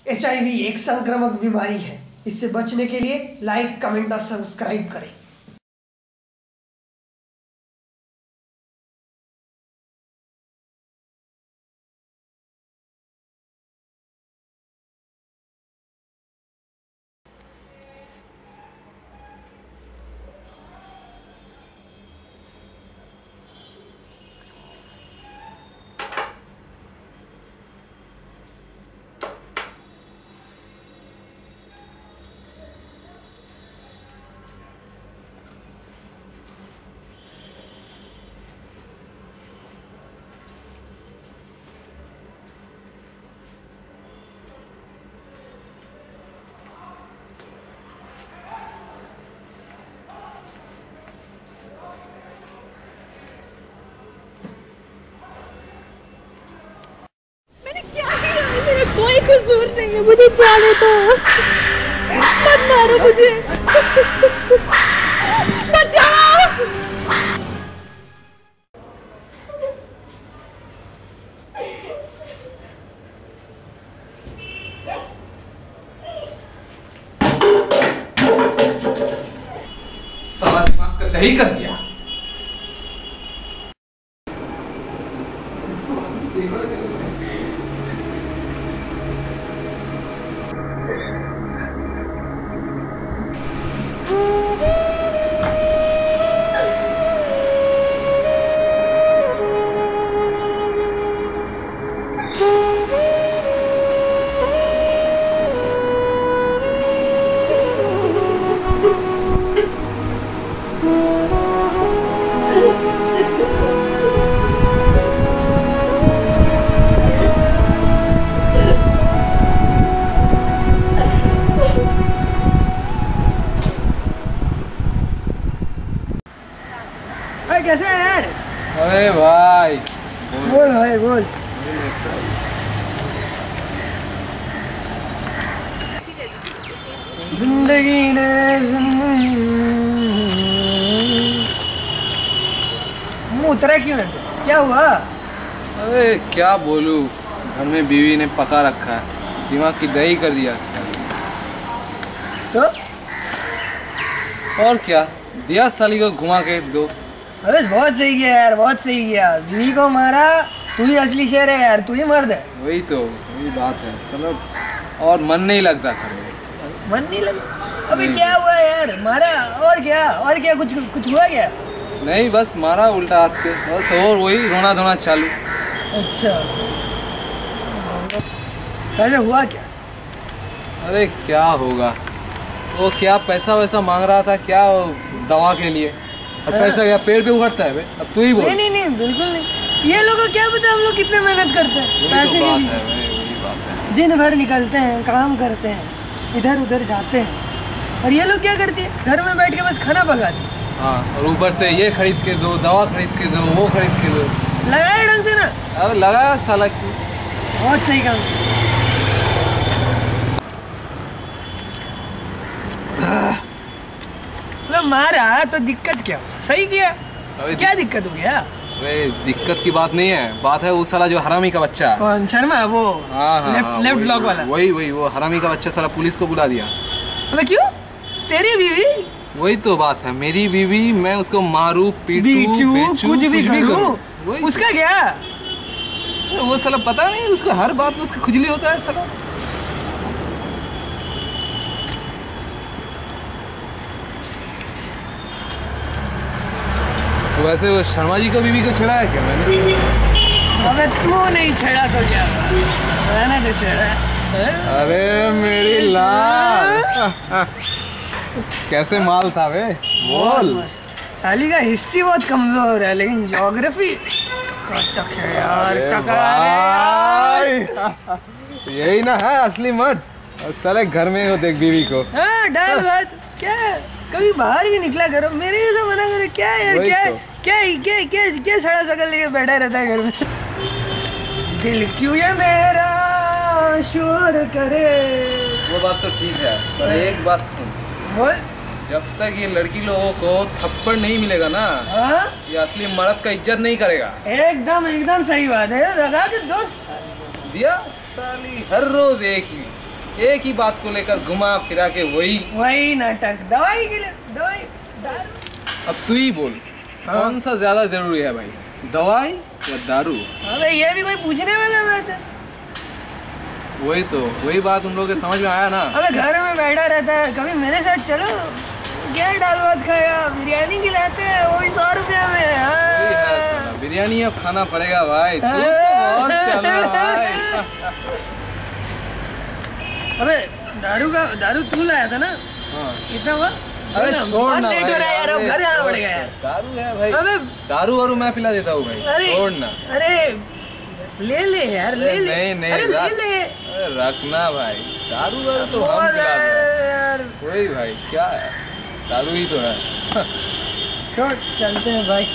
HIV एक संक्रामक बीमारी है। इससे बचने के लिए लाइक, कमेंट और सब्सक्राइब करें। कोई कसूर नहीं है, मुझे जाने दो, मत मारो मुझे, बचाओ। साला दिमाग का दही कर दिया। कैसे है यार? अरे भाई बोल भाई बोल। जिंदगी ने मुँह उतरा क्यों है? क्या हुआ? अरे क्या बोलूं, घर में बीवी ने पका रखा है, दिमाग की दही कर दिया। तो और क्या दिया साली को घुमा के दो। अरे बहुत सही किया यार, बहुत सही किया। बीवी को मारा, तू ही असली शेर है यार, तू ही मर्द है। वही बात है। चलो, और मन नहीं लगता घर में। मन नहीं लगता? अबे क्या हुआ यार? मारा और क्या कुछ हुआ क्या? नहीं, बस मारा उल्टा हाथ पे, बस। और वही रोना धोना चालू। अच्छा, पहले हुआ क्या? अरे क्या होगा, वो क्या पैसा वैसा मांग रहा था, क्या दवा के लिए। और पैसा क्या पेड़ पे उगड़ता है बे? अब तू ही बोल। नहीं बिल्कुल नहीं। ये लोगों को क्या पता हम लोग कितने मेहनत करते हैं पैसे के लिए। वही बात है। दिन भर निकलते हैं, काम करते हैं, इधर उधर जाते हैं, और ये लोग क्या करते हैं? घर में बैठ के बस खाना पकाते हैं। हाँ, और ऊपर से ये खरीद के दो, दवा खरीद के दो, वो खरीद के दो। लगाए ढंग से ना। अब लगा साला की। बहुत सही काम। मारा तो दिक्कत क्या? सही किया। क्या दिक्कत हो गया? अरे दिक्कत की बात नहीं है, बात है वो साला जो हरामी का बच्चा। कौन? शर्मा? वो हाँ, लेफ्ट ब्लॉक वाला। वही वो हरामी का बच्चा साला पुलिस को बुला दिया। अबे क्यों? तेरी बीवी? वही तो बात है, मेरी बीवी, मैं उसको मारू पीटू कुछ भी करूं, उसका क्या? वो साला पता नहीं, उसको हर बात में उसका खुजली होता है साला। वैसे वो शर्मा जी को बीवी को छेड़ा है क्या मैंने? अबे तू नहीं छेड़ा तो क्या? मैंने तो छेड़ा। अरे मेरी लाल, कैसे माल था बे? बोल। साली का हिस्ट्री बहुत कमजोर है, लेकिन ज्योग्राफी टक है यार। यही ना है असली मर्द। साले घर में हो देख बीवी को। हाँ, डाल भात। क्या कभी बाहर भी निकला करो, मेरे जैसा मना करे क्या यार? क्या सड़ा सकल लेके बैठा रहता है घर में? दिल क्यों ये मेरा शोर करे। वो बात तो ठीक है, पर एक बात सुन। बोल। जब तक ये लड़की लोगों को थप्पड़ नहीं मिलेगा ना, ये असली मर्द का इज्जत नहीं करेगा। एकदम सही बात है। लगा के दोस्त दिया साली हर रोज एक ही एक ही बात को लेकर घुमा फिरा के वही नाटक। दवाई के लिए दवाई दारू। अब तू ही बोल, कौन सा ज्यादा जरूरी है भाई, दवाई या दारू? अबे ये भी कोई पूछने वाला बात है? वही बात उन लोगों के समझ में आया ना। अबे घर में बैठा रहता है, कभी मेरे साथ चलो, क्या दाल भात खाया, बिरयानी खिलाते हैं, वही 100 रुपया में। हाँ। बिरयानी अब खाना पड़ेगा भाई, तू तो बहुत चल रहा भाई। अबे दारू तू लाया था ना? हाँ। कितना हुआ? अरे छोड़ ना लेट हो रहा है यार, अब घर जाना पड़ेगा यार। दारू है भाई, अबे दारू वारू मैं पिला देता हूँ भाई, छोड़ ना। अरे ले यार, ले। नहीं अरे ले। अरे रखना भाई, दारू वारू तो हम पिला देंगे यार। वही भाई, क्या है, दारू ही तो है। छोड़, चलते हैं भाई।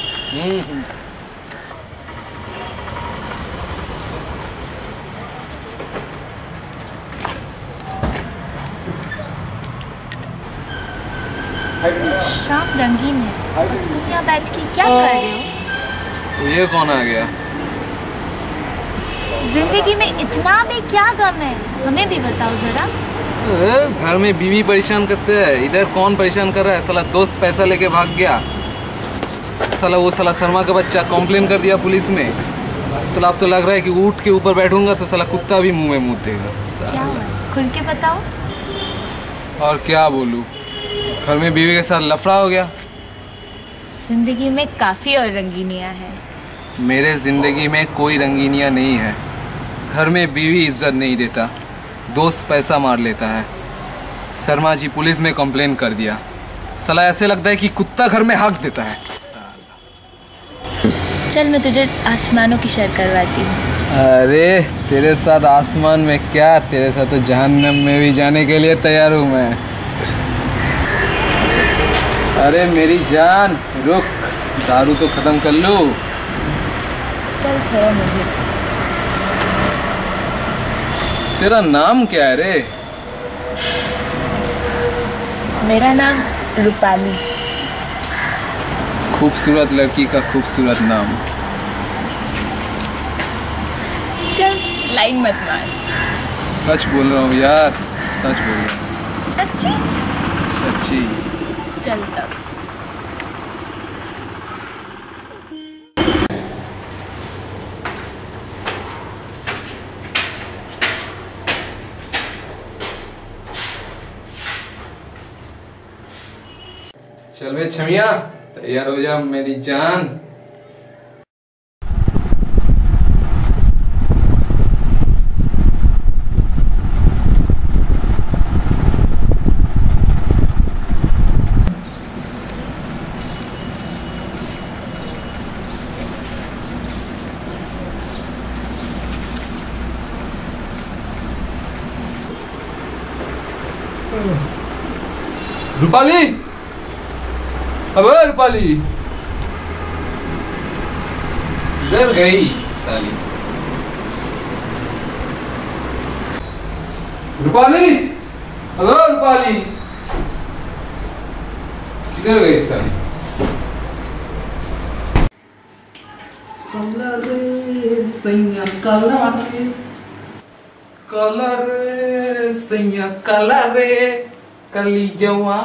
शाम रंगीन है और तुम यहाँ बैठ के क्या कर रहे हो? ये कौन आ गया? जिंदगी में इतना भी क्या गम है, हमें भी बताओ जरा। घर में बीवी परेशान करते हैं, इधर कौन परेशान कर रहा है? साला दोस्त पैसा लेके भाग गया, साला शर्मा का बच्चा कंप्लेन कर दिया पुलिस में। साला अब तो लग रहा है कि ऊँट के ऊपर बैठूंगा तो साला कुत्ता भी मुंह में मुँह देगा। क्या हुआ, खुल के बताओ। और क्या बोलूं, घर में बीवी के साथ लफड़ा हो गया। जिंदगी में काफी और रंगीनियां हैं। मेरे जिंदगी में कोई रंगीनियां नहीं है। घर में बीवी इज्जत नहीं देता, दोस्त पैसा मार लेता है, शर्मा जी पुलिस में कंप्लेन कर दिया। साला ऐसे लगता है कि कुत्ता घर में हक देता है। चल मैं तुझे आसमानों की सैर करवाती हूँ। अरे तेरे साथ आसमान में क्या, तेरे साथ तो जहन्नम में भी जाने के लिए तैयार हूँ मैं। अरे मेरी जान रुक, दारू तो खत्म कर लो। चल थोड़ा मुझे। तेरा नाम क्या है रे? मेरा नाम रूपाली। खूबसूरत लड़की का खूबसूरत नाम। चल लाइन मत मार। सच बोल रहा हूँ यार, सच बोल रहा हूँ। सच्ची? सच्ची। चल तब। चल बे छमिया, तैयार हो जा मेरी जान। रूपाली, अबे रूपाली, इधर गई साली। रूपाली, अबे रूपाली, किधर गई साली? काला रे सैया काला रे, काला रे सैया काला रे, कली जवा।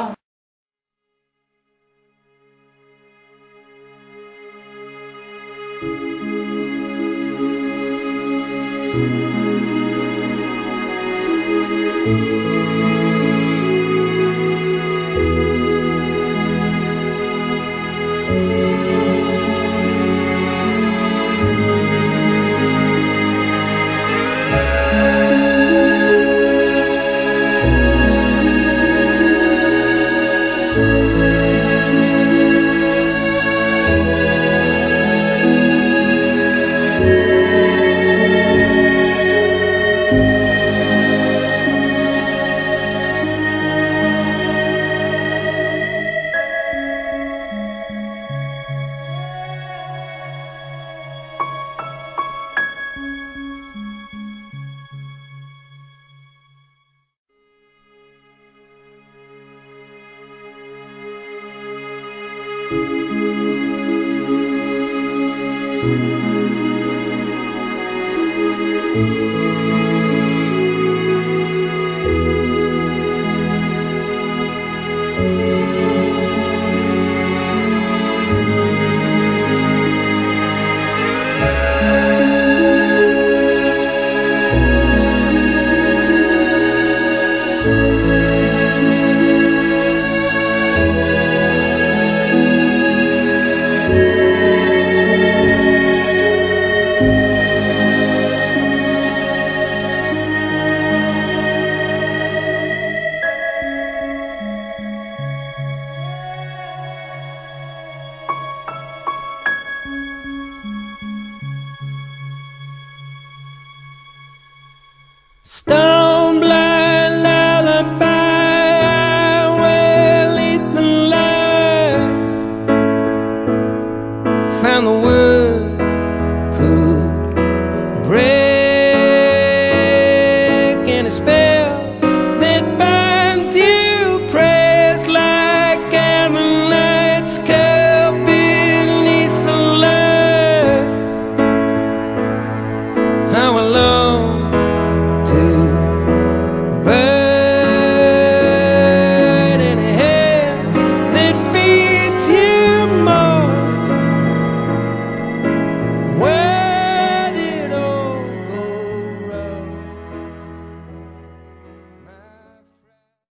Start